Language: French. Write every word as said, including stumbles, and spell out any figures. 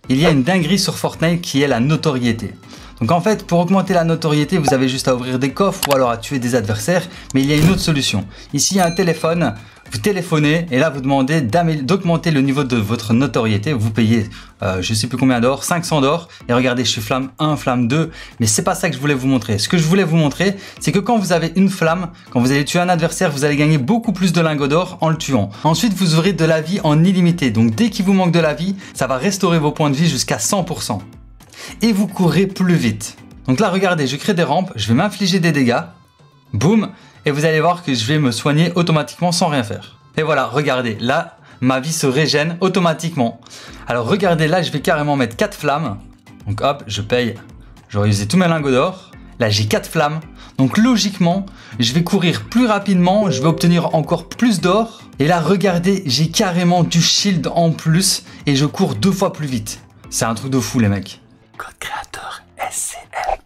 il y a une dinguerie sur Fortnite qui est la notoriété. Donc en fait, pour augmenter la notoriété, vous avez juste à ouvrir des coffres ou alors à tuer des adversaires. Mais il y a une autre solution. Ici, il y a un téléphone. Vous téléphonez et là, vous demandez d'augmenter le niveau de votre notoriété. Vous payez, euh, je ne sais plus combien d'or, cinq cents d'or. Et regardez, je suis flamme un, flamme deux. Mais c'est pas ça que je voulais vous montrer. Ce que je voulais vous montrer, c'est que quand vous avez une flamme, quand vous allez tuer un adversaire, vous allez gagner beaucoup plus de lingots d'or en le tuant. Ensuite, vous aurez de la vie en illimité. Donc dès qu'il vous manque de la vie, ça va restaurer vos points de vie jusqu'à cent pour cent. Et vous courez plus vite. Donc là, regardez, je crée des rampes, je vais m'infliger des dégâts. Boum. Et vous allez voir que je vais me soigner automatiquement sans rien faire. Et voilà, regardez, là, ma vie se régène automatiquement. Alors regardez, là, je vais carrément mettre quatre flammes. Donc hop, je paye. J'aurais usé tous mes lingots d'or. Là, j'ai quatre flammes. Donc logiquement, je vais courir plus rapidement, je vais obtenir encore plus d'or. Et là, regardez, j'ai carrément du shield en plus et je cours deux fois plus vite. C'est un truc de fou, les mecs. Code créateur S C L.